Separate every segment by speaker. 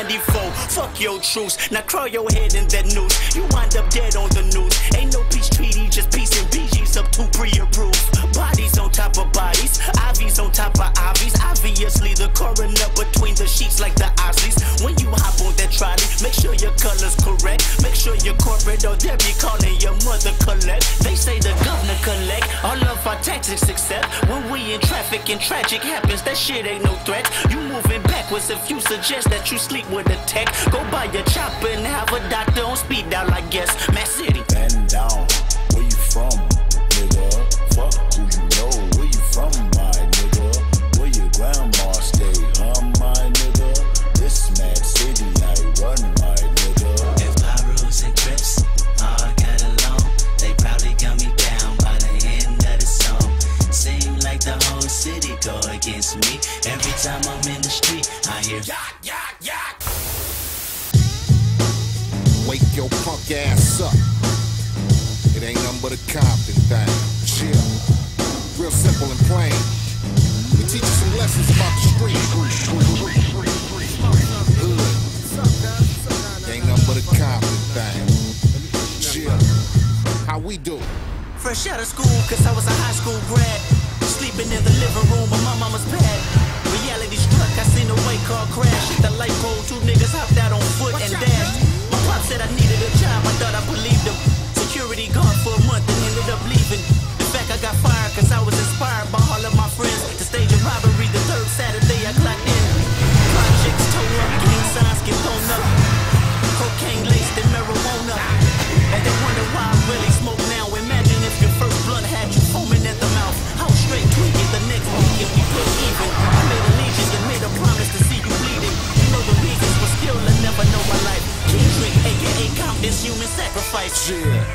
Speaker 1: 94. Fuck your truce. Now crawl your head in that noose. You wind up dead on the news. Ain't no peace treaty, just peace and BG's up to pre-approved. Bodies on top of bodies, IVs on top of IVs. Obviously the coroner between the sheets like the Osleys. When you hop on that trolley, make sure your color's correct. Make sure you're corporate or they'll be calling your mother collect. They say the governor collect all of our taxes except when we in traffic and tragic happens. That shit ain't no threat. You moving backwards if you suggest that you sleep with a tech. Go buy your chopper and have a doctor on speed dial, I guess. Mass City.
Speaker 2: Bend down. Where you from, nigga? Fuck who you know. Where you from, my nigga? Where your grandma stay, huh, my nigga? This Mad City I run, my nigga.
Speaker 3: If Pyrus and Crips all got along, they probably got me down by the end of the song. Seem like the whole city go against me. Every time I'm in the street, I hear yak, yak, yak.
Speaker 4: Wake your punk ass up. It ain't nothing but a Compton thing. Chill. Real simple and plain. We teach you some lessons about the street. Hood. Ain't nothing but a Compton thing. Chill. How we do?
Speaker 1: Fresh out of school, cause I was a high school grad. Sleeping in the living room of my mama's pad. Reality struck, I seen a white car crash. Hit the light pole, two niggas hopped out on foot and dashed. My pop said I needed a job, I thought I believed him. Security guard for a month and ended up leaving. In fact, I got fired cause I was inspired by all of my friends to stage a robbery the third Saturday I clocked in. Projects tore up, gang signs get thrown up. Cocaine laced and marijuana. And they wonder why I really smoke now. Imagine if your first blunt had you foaming at the mouth. I was straight tweaking the next week and we put even. I made allegiance and made a promise to see you bleeding. You know the reasons, but still I never know my life. Kendrick, aka Compton's human sacrifice.
Speaker 4: Yeah.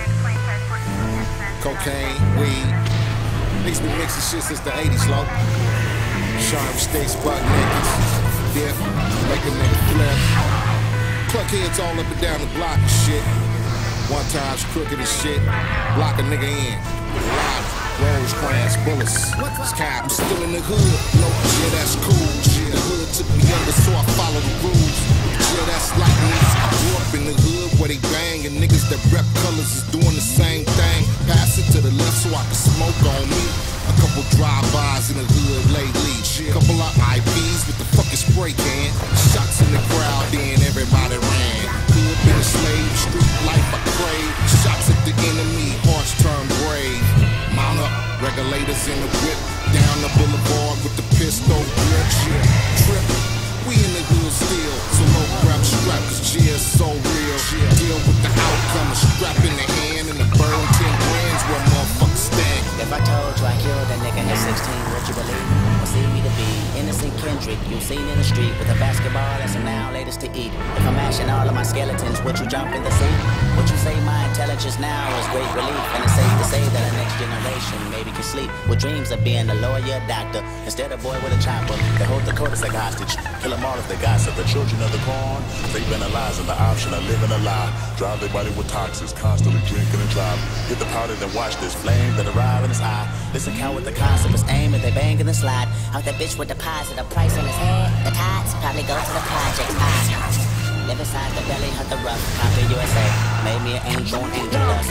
Speaker 4: Cocaine, weed. Niggas been mixing shit since the 80s, low. Sharp stakes, butt naked. Dip, make a nigga flip. Cluck heads all up and down the block and shit. One time's crooked as shit. Block a nigga in. Live, Rosecrans, bullets. Cops still in the hood. No, yeah, that's cool. Yeah, the hood took me under, so I follow the rules. Yeah, that's like me. I grew up in the hood where they bang, and niggas that rep colors is doing the same thing. Pass it to the left so I can smoke on me. A couple drive-bys in the hood lately. Couple of IPs with the fucking spray can. Shots in the crowd, then everybody ran. Hood been a slave, street life I crave. Shots at the enemy, hearts turn brave. Mount up, regulators in the whip. Down the boulevard with the pistol grip. Trip, we in the hood still. So no grab strap, cause cheers so real. Deal with the outcome, a strap in the hand and the burn 10 grands where motherfuckers stand.
Speaker 5: If I told you I killed a nigga at 16, would you believe? Or see me to be innocent Kendrick you seen in the street with a basketball and some now latest to eat? If I'm mashing all of my skeletons, would you jump in the sea? Would you say my intelligence now is great relief? And it's safe to say that the next generation maybe can sleep with dreams of being a lawyer, doctor, instead of boy with a chopper.
Speaker 6: They hold the codice like hostage, kill them all if they gossip. The children of the corn, they penalize the option of living a lie. Drive their body with toxins, constantly drinking and driving. Hit the powder then watch this flame that arrive in his eye.
Speaker 5: Listen, count with the concept is aim and they bang in the slide. Out that bitch with deposit a price on his head. The tides probably go to the project. I live inside the belly of the rough. Compton, USA. Made me an angel and angel dust.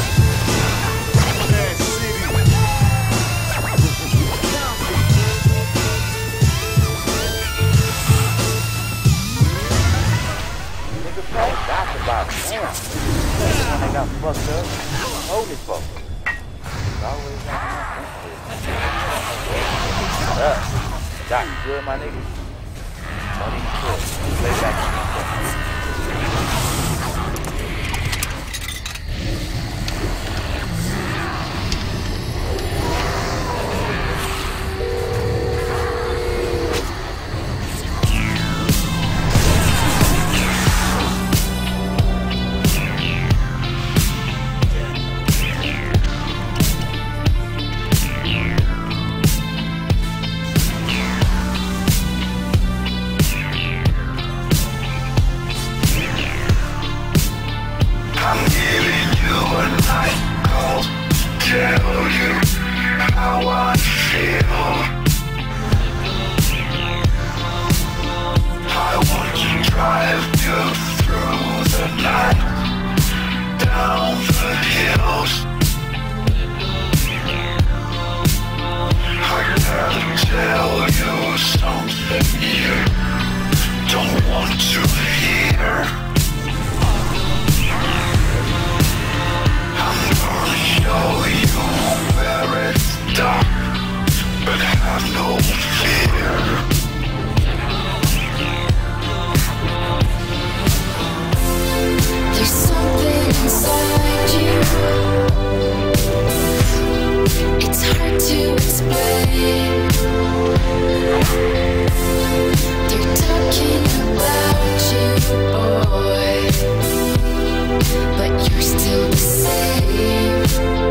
Speaker 7: That's about damn. When they got fucked up, hold it for them. Always Doc, you good, my nigga? Don't even kill. Lay back.
Speaker 8: drive you through the night, down the hills. I gotta tell you something you don't want to hear. I'm gonna show you where it's dark, but have no fear.
Speaker 9: There's something inside you. It's hard to explain. They're talking about you, boy, but you're still the same.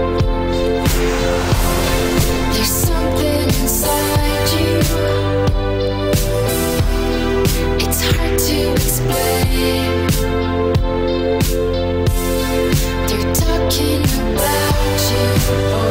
Speaker 9: There's something inside you. It's hard to explain. They're talking about you, boy.